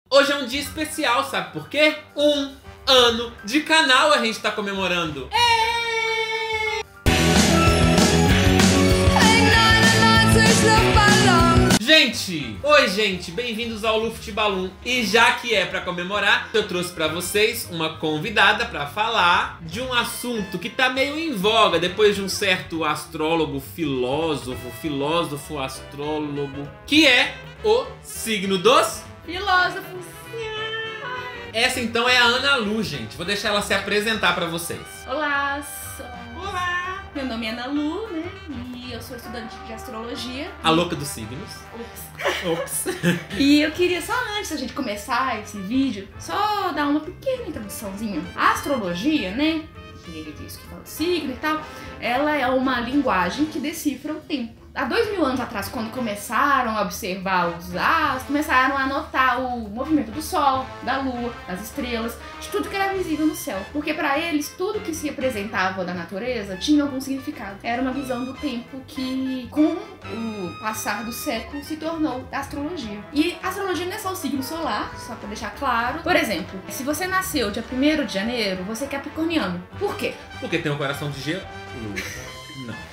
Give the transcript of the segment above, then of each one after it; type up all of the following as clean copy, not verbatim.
Hoje é um dia especial, sabe por quê? 1 ano de canal a gente tá comemorando. Oi gente, bem-vindos ao Luft Balloon. E já que é pra comemorar, eu trouxe pra vocês uma convidada pra falar de um assunto que tá meio em voga depois de um certo astrólogo, filósofo, astrólogo, que é o signo dos filósofos. Essa então é a Ana Lu, gente. Vou deixar ela se apresentar pra vocês. Olá, Olá! meu nome é Ana Lu, né? E eu sou estudante de astrologia. A louca dos signos. Ops. E eu queria só, antes da gente começar esse vídeo, só dar uma pequena introduçãozinha. A astrologia, né? Que ele diz que fala signo e tal, ela é uma linguagem que decifra o tempo. Há 2000 anos atrás, quando começaram a observar os astros, começaram a notar o movimento do Sol, da Lua, das estrelas, de tudo que era visível no céu. Porque para eles, tudo que se apresentava da natureza tinha algum significado. Era uma visão do tempo que, com o passar do século, se tornou a astrologia. E a astrologia não é só o signo solar, só para deixar claro. Por exemplo, se você nasceu dia 1º de janeiro, você é capricorniano. Por quê? Porque tem um coração de gelo? Não.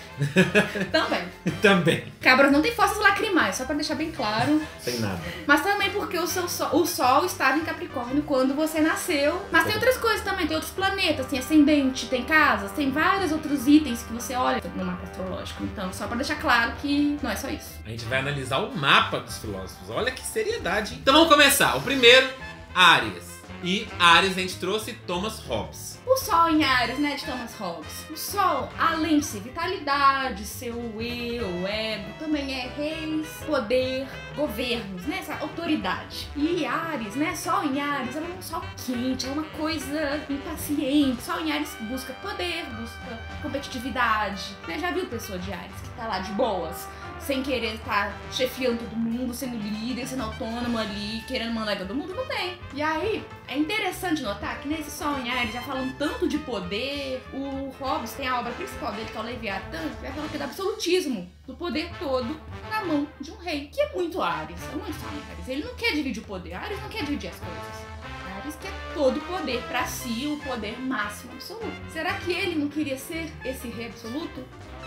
Também. Cabras não tem forças lacrimais, só pra deixar bem claro. Sem nada. Mas também porque o Sol estava em Capricórnio quando você nasceu. Mas tem outras coisas também, tem outros planetas, tem ascendente, tem casas, tem vários outros itens que você olha no mapa astrológico. Então, só pra deixar claro que não é só isso. A gente vai analisar o mapa dos filósofos. Olha que seriedade, hein? Então vamos começar. O primeiro, Áries. E Áries a gente trouxe Thomas Hobbes. O Sol em Áries, né, de Thomas Hobbes. O Sol, além de ser vitalidade, seu eu, ego, também é reis, poder, governos, né, essa autoridade. E Áries, né, Sol em Áries, ela é um sol quente, é uma coisa impaciente. Sol em Áries busca poder, busca competitividade, né, já viu pessoa de Áries que tá lá de boas, sem querer estar chefiando todo mundo, sendo líder, sendo autônomo ali, querendo mandar em todo mundo? Não tem. E aí, é interessante notar que nesse Sol em Áries, já falando tanto de poder, o Hobbes tem a obra principal dele, que é o Leviatã, que vai falar que é do absolutismo, do poder todo na mão de um rei, que é muito Áries, é muito Sol em Áries. Ele não quer dividir o poder, Áries não quer dividir as coisas. Áries quer todo o poder pra si, o poder máximo absoluto. Será que ele não queria ser esse rei absoluto?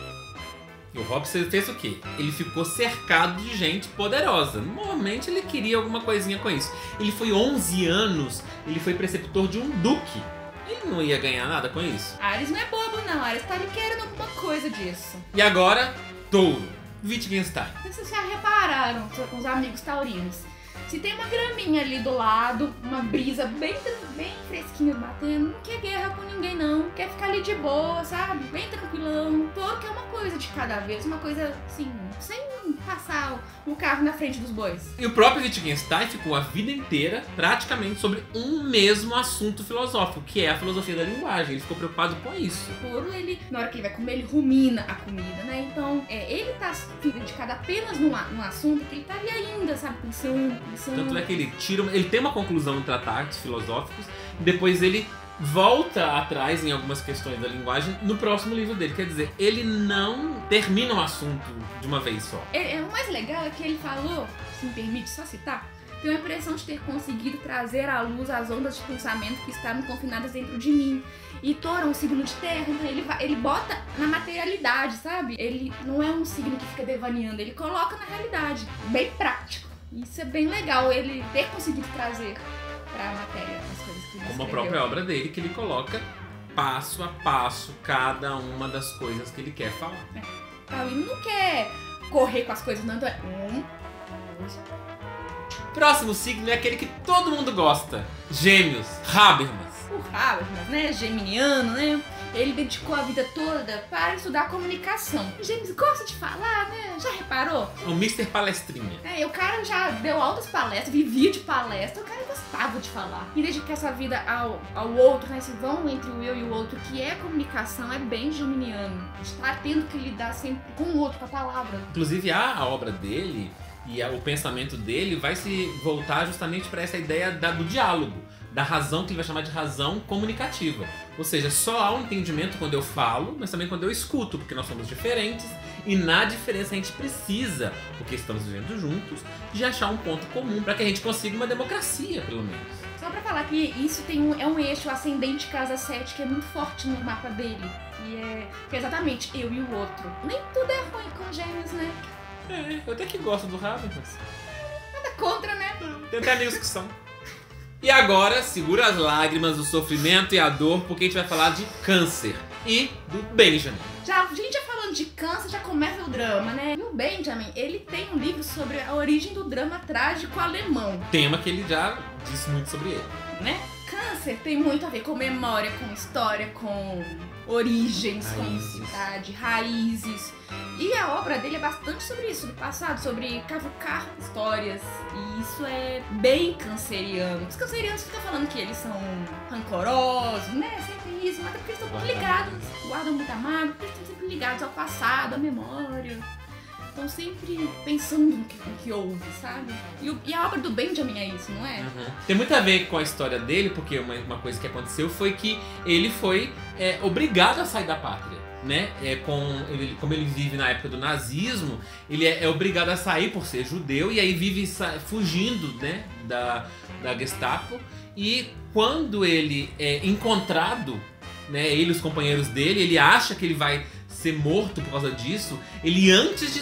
E o Hobbes fez o quê? Ele ficou cercado de gente poderosa. Normalmente ele queria alguma coisinha com isso. Ele foi 11 anos, ele foi preceptor de um duque. Ele não ia ganhar nada com isso. Áries não é bobo não, Áries tá ali querendo alguma coisa disso. E agora, Touro. Wittgenstein. Vocês já repararam com os amigos taurinos? Se tem uma graminha ali do lado, uma brisa bem fresquinha batendo, não quer guerra com ninguém não, quer ficar ali de boa, sabe? Bem tranquilão. Touro quer uma coisa de cada vez, uma coisa assim, sem passar o carro na frente dos bois. E o próprio Wittgenstein ficou a vida inteira praticamente sobre um mesmo assunto filosófico, que é a filosofia da linguagem. Ele ficou preocupado com isso. O touro, ele, na hora que ele vai comer, ele rumina a comida, né? Então, ele tá dedicado apenas num assunto que ele tá ali ainda, sabe? Pensando. Tanto é que ele tem uma conclusão em tratados filosóficos, e depois ele volta atrás em algumas questões da linguagem no próximo livro dele. Quer dizer, ele não termina o assunto de uma vez só. O mais legal é que ele falou, se me permite só citar, tenho a impressão de ter conseguido trazer à luz as ondas de pensamento que estavam confinadas dentro de mim. E Touro é um signo de terra, então ele bota na materialidade, sabe? Ele não é um signo que fica devaneando, ele coloca na realidade, bem prático. Isso é bem legal, ele ter conseguido trazer pra matéria as coisas que ele Como escreveu. a própria obra dele, que ele coloca passo a passo cada uma das coisas que ele quer falar. Então, ele não quer correr com as coisas, não. Então é Próximo signo é aquele que todo mundo gosta. Gêmeos, Habermas. O Habermas, né? Geminiano, né? Ele dedicou a vida toda para estudar comunicação. O Gêmeos gosta de falar, né? Já reparou? O Mr. Palestrinha. O cara já deu altas palestras, vivia de palestra, o cara gostava de falar. E dedicar essa vida ao outro, né? Esse vão entre o eu e o outro, que é comunicação, é bem geminiano. A gente tá tendo que lidar sempre com o outro, com a palavra. Inclusive, a obra dele e o pensamento dele vai se voltar justamente para essa ideia do diálogo, da razão que ele vai chamar de razão comunicativa. Ou seja, só há um entendimento quando eu falo, mas também quando eu escuto, porque nós somos diferentes E na diferença a gente precisa, porque estamos vivendo juntos, de achar um ponto comum para que a gente consiga uma democracia, pelo menos. Só pra falar que isso é um eixo ascendente casa 7 que é muito forte no mapa dele. Que é exatamente eu e o outro. Nem tudo é ruim com gêmeos, né? Eu até que gosto do Habermas. Nada contra, né? Tem até amigos que são. E agora, segura as lágrimas, o sofrimento e a dor, porque a gente vai falar de câncer e do Benjamin. A gente já falando de câncer, já começa o drama, né? E o Benjamin, ele tem um livro sobre a origem do drama trágico alemão. Tema que ele já disse muito sobre ele. Né? Câncer tem muito a ver com memória, com história, com origens, com cidade, raízes. E a obra dele é bastante sobre isso, sobre passado, sobre cavucar histórias. E isso é bem canceriano. Os cancerianos ficam falando que eles são rancorosos, né? Sempre isso, mas é porque eles estão ligados, guardam muita mágoa, porque eles estão sempre ligados ao passado, à memória. Estão sempre pensando no que houve, sabe? E a obra do Benjamin é isso, não é? Uhum. Tem muito a ver com a história dele, porque uma coisa que aconteceu foi que ele foi obrigado a sair da pátria, né? Como ele vive na época do nazismo, ele é obrigado a sair por ser judeu e aí vive fugindo, né, da Gestapo. E quando ele é encontrado, né, ele e os companheiros dele, ele acha que ele vai ser morto por causa disso. Ele, antes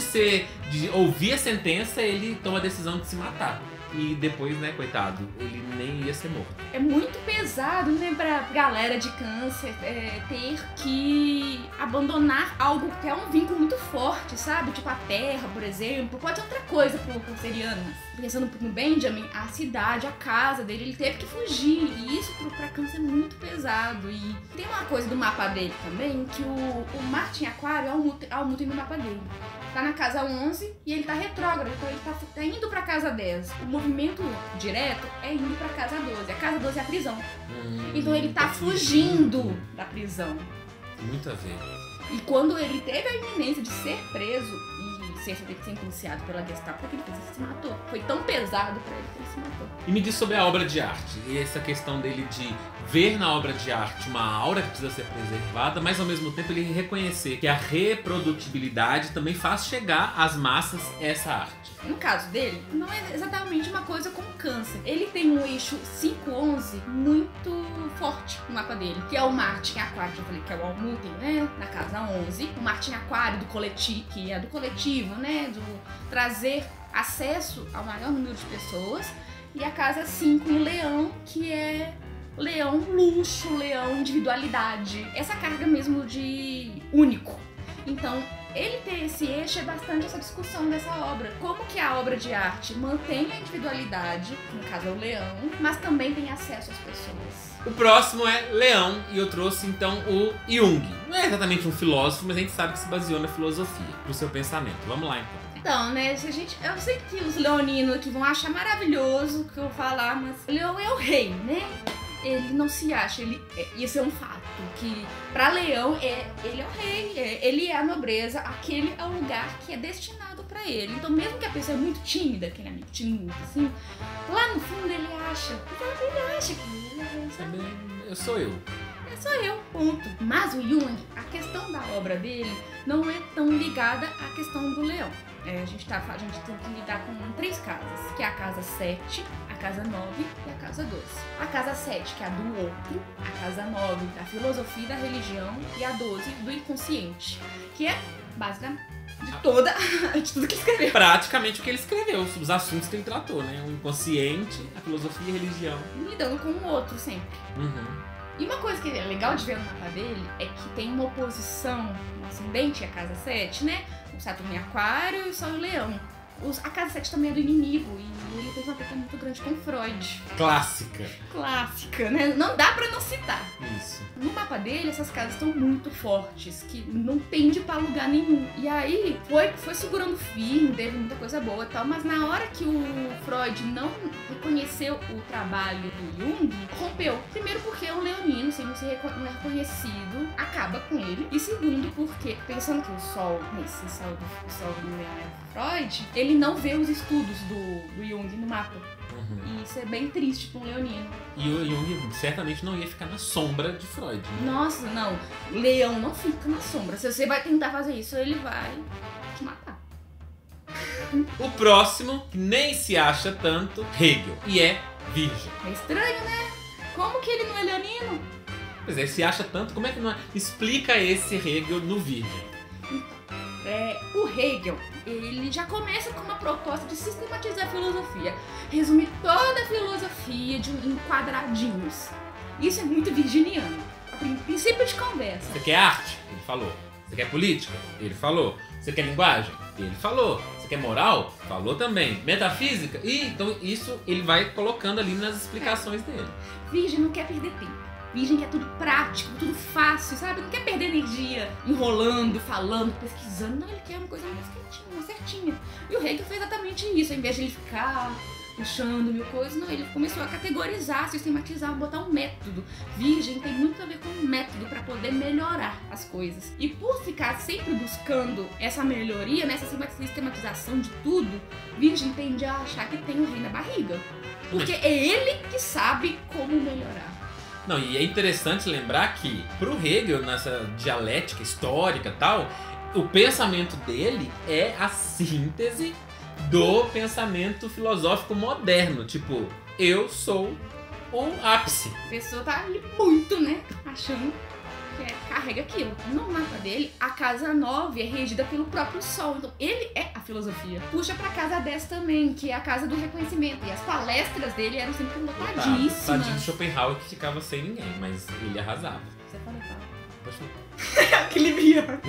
de ouvir a sentença, ele toma a decisão de se matar. E depois, né, coitado, ele nem ia ser morto. É muito pesado, né, pra galera de câncer ter que abandonar algo que é um vínculo muito forte, sabe? Tipo a terra, por exemplo. Pode ser outra coisa pro canceriano. Pensando no Benjamin, a cidade, a casa dele, ele teve que fugir. E isso pra câncer é muito pesado. E tem uma coisa do mapa dele também, que o Marte em Aquário é o Mutem no mapa dele. Tá na casa 11 e ele tá retrógrado, então ele tá indo pra casa 10. O movimento direto é indo pra casa 12. A casa 12 é a prisão. Então ele tá fugindo da prisão. Muito a ver. E quando ele teve a iminência de ser preso e ser sentenciado pela Gestapo, o que ele fez? Ele se matou. Foi tão pesado pra ele que ele se matou. E me diz sobre a obra de arte. E essa questão dele de ver na obra de arte uma aura que precisa ser preservada, mas ao mesmo tempo ele reconhecer que a reprodutibilidade também faz chegar às massas essa arte. No caso dele, não é exatamente uma coisa como câncer. Ele tem um eixo 5-11 muito forte no mapa dele, que é o Marte em Aquário, que eu falei que é o Almuten, né? Na casa 11. O Marte em Aquário, que é do coletivo, né? Do trazer acesso ao maior número de pessoas. E a casa 5 em Leão, que é Leão luxo, Leão individualidade. Essa carga mesmo de único. Então, ele ter esse eixo é bastante essa discussão dessa obra. Como que a obra de arte mantém a individualidade, no caso é o leão, mas também tem acesso às pessoas. O próximo é Leão, e eu trouxe então o Jung. Não é exatamente um filósofo, mas a gente sabe que se baseou na filosofia, pro seu pensamento. Vamos lá então. Então, né, eu sei que os leoninos aqui vão achar maravilhoso o que eu vou falar, mas o leão é o rei, né? Ele não se acha, isso é um fato, que pra Leão ele é o rei, ele é a nobreza, aquele é o lugar que é destinado pra ele. Então mesmo que a pessoa é muito tímida, aquele amigo tímido assim, lá no fundo ele acha que ele é rei, sabe? Eu sou eu. Sou eu, ponto. Mas o Jung, a questão da obra dele não é tão ligada à questão do leão. A gente tem que lidar com 3 casas, que é a casa 7, a casa 9 e a casa 12. A casa 7, que é a do outro, a casa 9 da filosofia e da religião e a 12 do inconsciente, que é basicamente de tudo que ele escreveu. Praticamente o que ele escreveu, os assuntos que ele tratou, né? O inconsciente, a filosofia e a religião. Lidando com o outro sempre. E uma coisa que é legal de ver no mapa dele é que tem uma oposição no ascendente, a casa 7, né? O Saturno em Aquário e o Sol em Leão. A casa 7 também é do inimigo e ele teve uma treta muito grande com Freud. Clássica, né? Não dá pra não citar. Isso. No mapa dele, essas casas estão muito fortes, que não pende pra lugar nenhum. E aí, foi segurando firme, teve muita coisa boa e tal, mas na hora que o Freud não reconheceu o trabalho do Jung, rompeu. Primeiro porque é um leonino, sem ser reconhecido, acaba com ele. E segundo porque, pensando que o Sol, o Sol do Leão é Freud, ele ele não vê os estudos do Jung no mapa. Uhum. E isso é bem triste pra um leonino. E o Jung certamente não ia ficar na sombra de Freud. Né? Nossa, não. Leão não fica na sombra. Se você vai tentar fazer isso, ele vai te matar. O próximo, que nem se acha tanto, Hegel. E é virgem. É estranho, né? Como que ele não é leonino? Pois é, se acha tanto, como é que não é? Explica esse Hegel no Virgem. O Hegel, ele já começa com uma proposta de sistematizar a filosofia. Resumir toda a filosofia em quadradinhos. Isso é muito virginiano. Princípio de conversa. Você quer arte? Ele falou. Você quer política? Ele falou. Você quer linguagem? Ele falou. Você quer moral? Falou também. Metafísica? E então isso ele vai colocando ali nas explicações dele. Virgem não quer perder tempo. Virgem quer tudo prático, tudo fácil, sabe? Não quer perder energia enrolando, falando, pesquisando. Não, ele quer uma coisa mais quietinha, mais certinha. E o Hegel fez exatamente isso. Ao invés de ele ficar puxando mil coisas, não, ele começou a categorizar, sistematizar, botar um método. Virgem tem muito a ver com um método para poder melhorar as coisas. E por ficar sempre buscando essa melhoria, nessa sistematização de tudo, Virgem tende a achar que tem um rei na barriga. Porque é ele que sabe como melhorar. Não, e é interessante lembrar que pro Hegel, nessa dialética histórica e tal, o pensamento dele é a síntese do pensamento filosófico moderno. Tipo, eu sou o ápice. A pessoa tá ali muito, né? Achando que carrega aquilo. No mapa dele, a casa 9 é regida pelo próprio Sol. Então, ele é a filosofia. Puxa pra casa 10 também, que é a casa do reconhecimento. E as palestras dele eram sempre lotadíssimas. Tadinho de Schopenhauer que ficava sem ninguém, mas ele arrasava. Você fala, tá? Pode falar. Aquele Libriano.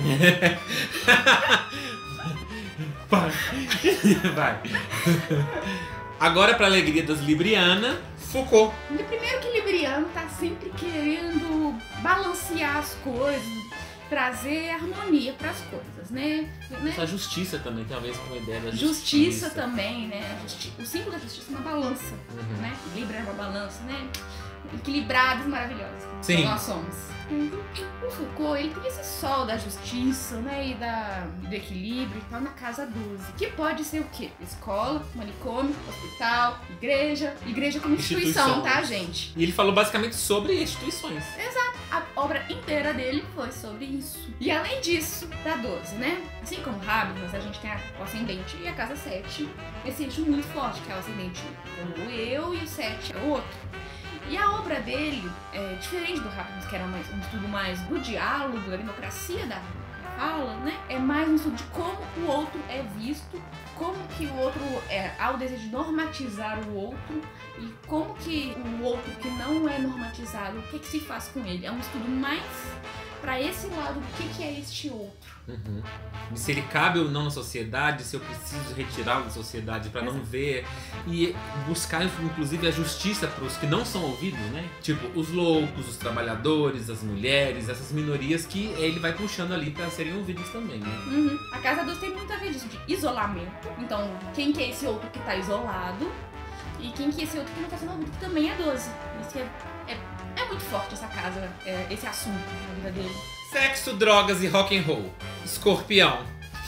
Vai. Agora, pra alegria das Librianas, Foucault. E primeiro que Libriano tá sempre querendo balancear as coisas, trazer harmonia pras coisas, né? Essa justiça também, talvez com a ideia da justiça também, né? O símbolo da justiça é uma balança, Uhum. né? Libra é uma balança, né? Equilibrados, maravilhosos. Sim. Como nós somos. O Foucault, ele tem esse sol da justiça, né? E do equilíbrio e tal na casa 12. Que pode ser o quê? Escola, manicômio, hospital, igreja. Igreja como instituição, tá, gente? E ele falou basicamente sobre instituições. Exato. A obra inteira dele foi sobre isso. E além disso, da 12, né? Assim como Habermas, a gente tem o ascendente e a casa 7. Esse eixo muito forte, que é o ascendente como o eu e o 7 é o outro. E a obra dele, diferente do Habermas, que era um estudo mais do diálogo, da democracia da fala, né? É mais um estudo de como o outro é visto, como que o outro, há o desejo de normatizar o outro e como que o outro que não é normatizado, o que se faz com ele. É um estudo mais para esse lado do que é este outro. Uhum. Se ele cabe ou não na sociedade, se eu preciso retirá-lo da sociedade para não ver, e buscar inclusive a justiça para os que não são ouvidos, né? Tipo, os loucos, os trabalhadores, as mulheres, essas minorias que ele vai puxando ali para serem ouvidos também, né? Uhum. A casa 12 tem muito a ver disso, de isolamento. Então, quem que é esse outro que tá isolado e quem que é esse outro que não tá sendo ouvido, que também é 12. Isso é muito forte essa casa, esse assunto na vida dele. Sexo, drogas e rock and roll. Escorpião.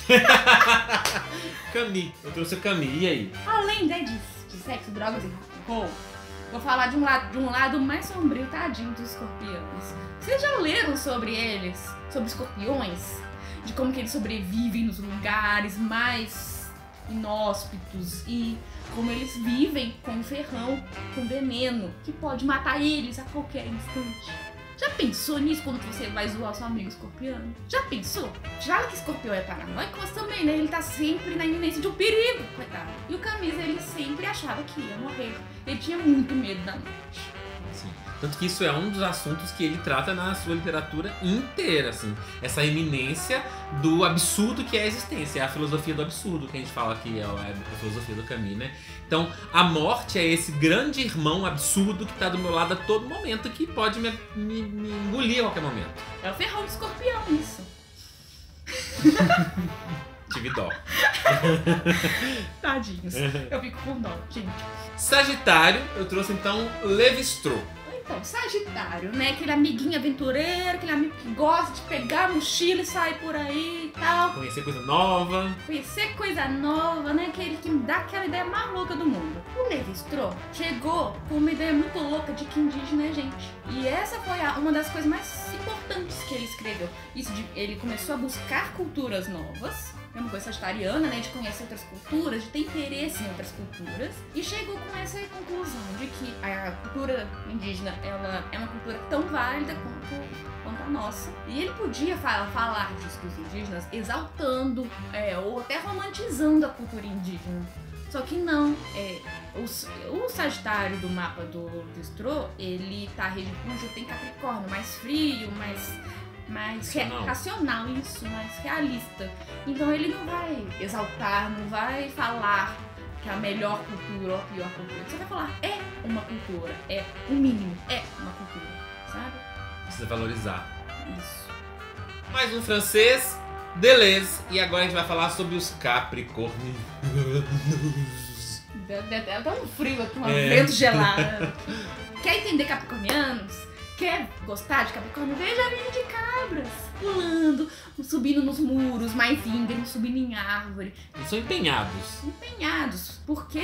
Camille. Eu trouxe a Camille, e aí? Além, né, de sexo, drogas e rock and roll, vou falar de um lado mais sombrio, tadinho, dos escorpiões. Vocês já leram sobre eles? Sobre escorpiões? De como que eles sobrevivem nos lugares mais inóspitos e como eles vivem com ferrão, com veneno, que pode matar eles a qualquer instante. Já pensou nisso quando você vai zoar seu amigo escorpiano? Já pensou? Já que escorpião é paranoico, mas também, né? Ele tá sempre na iminência de um perigo, coitado. E o Camisa, ele sempre achava que ia morrer. Ele tinha muito medo da morte. Sim. Tanto que isso é um dos assuntos que ele trata na sua literatura inteira, assim. Essa iminência do absurdo que é a existência. É a filosofia do absurdo que a gente fala que é a filosofia do Camus, né? Então, a morte é esse grande irmão absurdo que tá do meu lado a todo momento, que pode me engolir a qualquer momento. É o ferrão do escorpião, isso. Tive dó. Tadinhos. Eu fico com dó, gente. Sagitário, eu trouxe então Levi-Strauss. Então, Sagitário, né? Aquele amiguinho aventureiro, aquele amigo que gosta de pegar a mochila e sair por aí e tal. Conhecer coisa nova. Conhecer coisa nova, né? Aquele que dá aquela ideia mais louca do mundo. O Levi-Strauss chegou com uma ideia muito louca de que indígena é gente. E essa foi uma das coisas mais importantes que ele escreveu. Ele começou a buscar culturas novas. É uma coisa sagitariana, né? De conhecer outras culturas, de ter interesse em outras culturas. E chegou com essa conclusão de que a cultura indígena, ela é uma cultura tão válida quanto a nossa. E ele podia falar disso dos indígenas exaltando ou até romantizando a cultura indígena. Só que não. O Sagitário do mapa do Levi-Strauss, ele tá regido com Júpiter em Capricórnio, mais frio, mais racional, isso, mais realista. Então ele não vai exaltar, não vai falar que é a melhor cultura ou a pior cultura. Ele só vai falar, é uma cultura, é o mínimo, é uma cultura, sabe? Precisa valorizar. Isso. Mais um francês, Deleuze. E agora a gente vai falar sobre os Capricórnios. Dá um frio aqui, um vento gelado. Quer entender capricornianos? Quer gostar de Capricórnio? Veja a linha de cabras pulando, subindo nos muros mais íngremos, subindo em árvore. Eles são empenhados. Empenhados, porque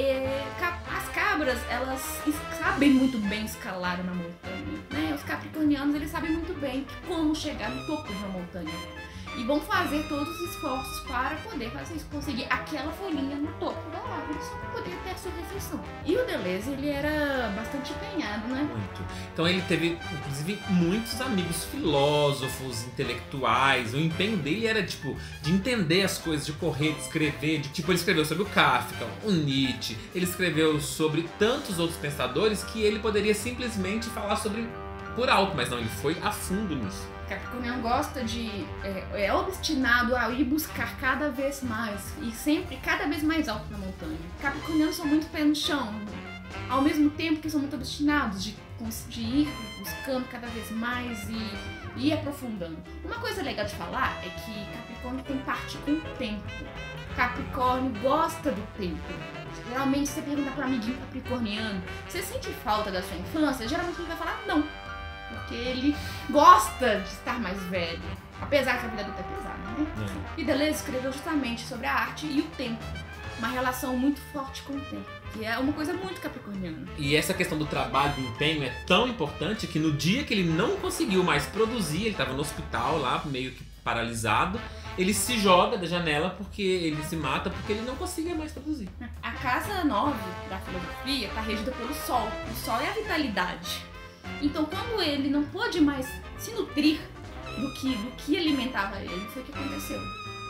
as cabras, elas sabem muito bem escalar uma montanha, né? Os capricornianos, eles sabem muito bem como chegar no topo de uma montanha. E vão fazer todos os esforços para poder fazer isso, conseguir aquela folhinha no topo da árvore, só para poder ter a sua refeição. E o Deleuze, ele era bastante empenhado, né? Muito. Então ele teve, inclusive, muitos amigos filósofos, intelectuais. O empenho dele era, tipo, de entender as coisas, de correr, de escrever. Ele escreveu sobre o Kafka, o Nietzsche. Ele escreveu sobre tantos outros pensadores que ele poderia simplesmente falar sobre por alto. Mas não, ele foi a fundo nisso. Capricorniano gosta de... é obstinado a ir buscar cada vez mais e sempre cada vez mais alto na montanha. Capricornianos são muito pé no chão, ao mesmo tempo que são muito obstinados de ir buscando cada vez mais e ir aprofundando. Uma coisa legal de falar é que Capricórnio tem parte com o tempo. Capricórnio gosta do tempo. Geralmente, se você perguntar para um amiguinho capricorniano, você sente falta da sua infância? Geralmente ele vai falar não. Porque ele gosta de estar mais velho. Apesar que a vida adulta é pesada, né? E Deleuze escreveu justamente sobre a arte e o tempo. Uma relação muito forte com o tempo. Que é uma coisa muito capricorniana. E essa questão do trabalho, do empenho, é tão importante que no dia que ele não conseguiu mais produzir, ele estava no hospital lá, meio que paralisado, ele se joga da janela porque ele se mata porque ele não conseguia mais produzir. A casa 9 da filosofia está regida pelo Sol. O Sol é a vitalidade. Então, quando ele não pôde mais se nutrir do que alimentava ele, foi o que aconteceu.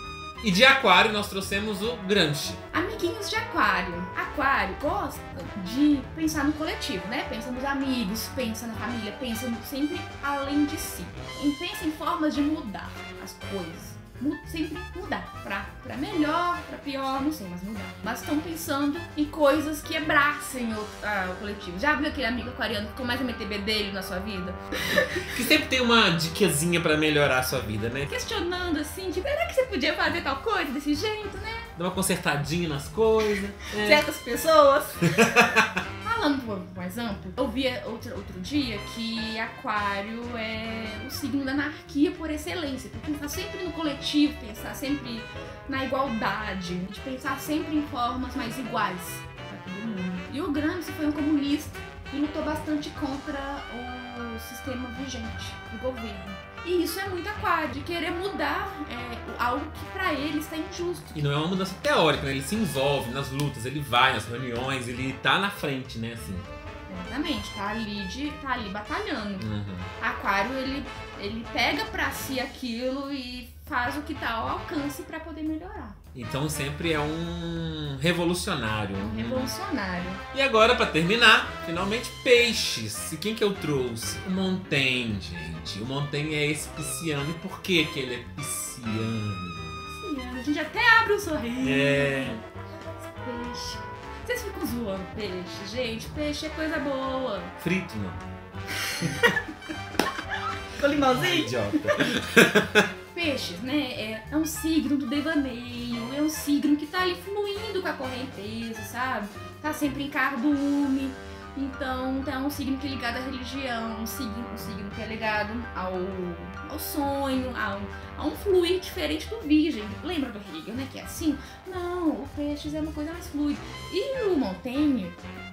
E de Aquário nós trouxemos o Gramsci. Amiguinhos de Aquário. Aquário gosta de pensar no coletivo, né? Pensa nos amigos, pensa na família, pensa sempre além de si. E pensa em formas de mudar as coisas. Sempre mudar, pra melhor, pra pior, não sei, mas mudar. Mas estão pensando em coisas que abracem o coletivo. Já viu aquele amigo aquariano que começa a meter bedelho na sua vida? Que sempre tem uma dicasinha pra melhorar a sua vida, né? Questionando assim, tipo, será que você podia fazer tal coisa desse jeito, né? Dá uma consertadinha nas coisas. Certas pessoas. Falando mais amplo, eu vi outro dia que Aquário é o signo da anarquia por excelência. Por pensar sempre no coletivo, pensar sempre na igualdade, de pensar sempre em formas mais iguais para todo mundo. E o Gramsci foi um comunista e lutou bastante contra o sistema vigente do governo. E isso é muito Aquário, de querer mudar algo que pra ele está injusto. E não é uma mudança teórica, né? Ele se envolve nas lutas, ele vai nas reuniões, ele tá na frente, né? Assim. Exatamente, tá ali batalhando. Aquário, ele pega pra si aquilo e faz o que tá ao alcance pra poder melhorar. Então sempre é um revolucionário. Um revolucionário. E agora, pra terminar, finalmente Peixes. E quem que eu trouxe? O Montaigne, gente. O Montaigne é esse pisciano. E por que que ele é pisciano? Pisciano. A gente até abre um sorriso. Peixe. Vocês ficam zoando peixe, gente. Peixe é coisa boa. Frito, não. Com limãozinho? Idiota. Peixes, né? É um signo do devaneio, é um signo que tá ali fluindo com a correnteza, sabe? Tá sempre em cardume. Então tem um signo que é ligado à religião, um signo que é ligado ao sonho, a um fluir diferente do Virgem. Lembra do Hegel, né? Que é assim? Não, o Peixes é uma coisa mais fluida. E o Montaigne,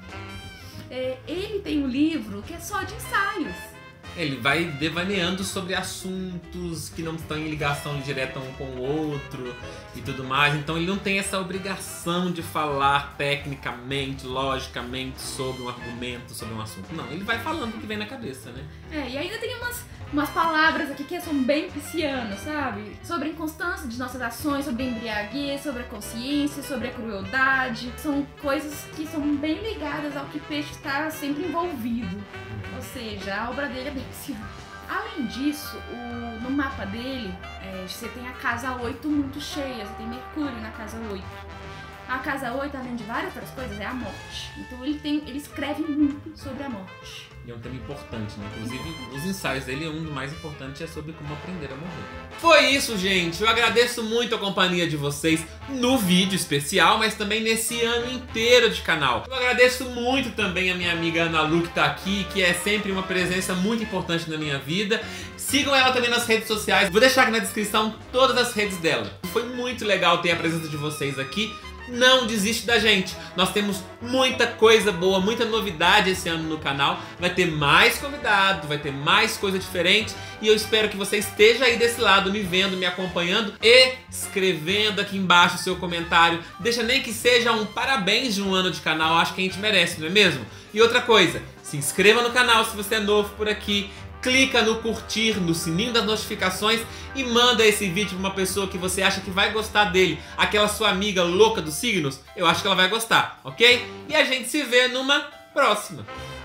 ele tem um livro que é só de ensaios. Ele vai devaneando sobre assuntos que não estão em ligação direta um com o outro e tudo mais. Então ele não tem essa obrigação de falar tecnicamente, logicamente sobre um argumento, sobre um assunto. Não, ele vai falando o que vem na cabeça, né? E ainda tem umas palavras aqui que são bem piscianas, sabe? Sobre a inconstância de nossas ações, sobre a embriaguez, sobre a consciência, sobre a crueldade. São coisas que são bem ligadas ao que Peixe está sempre envolvido. Ou seja, a obra dele é bem pisciana. Além disso, no mapa dele, você tem a casa 8 muito cheia, você tem Mercúrio na casa 8. A casa 8, além de várias outras coisas, é a morte. Então ele escreve muito sobre a morte. E é um tema importante, né? Inclusive, os ensaios dele, um dos mais importantes é sobre como aprender a morrer. Foi isso, gente! Eu agradeço muito a companhia de vocês no vídeo especial, mas também nesse ano inteiro de canal. Eu agradeço muito também a minha amiga Ana Lu, que tá aqui, que é sempre uma presença muito importante na minha vida. Sigam ela também nas redes sociais. Vou deixar aqui na descrição todas as redes dela. Foi muito legal ter a presença de vocês aqui. Não desiste da gente, nós temos muita coisa boa, muita novidade esse ano no canal. Vai ter mais convidado, vai ter mais coisa diferente. E eu espero que você esteja aí desse lado, me vendo, me acompanhando e escrevendo aqui embaixo o seu comentário. Deixa nem que seja um parabéns de um ano de canal, acho que a gente merece, não é mesmo? E outra coisa, se inscreva no canal se você é novo por aqui. Clica no curtir, no sininho das notificações e manda esse vídeo para uma pessoa que você acha que vai gostar dele. Aquela sua amiga louca dos signos, eu acho que ela vai gostar, ok? E a gente se vê numa próxima.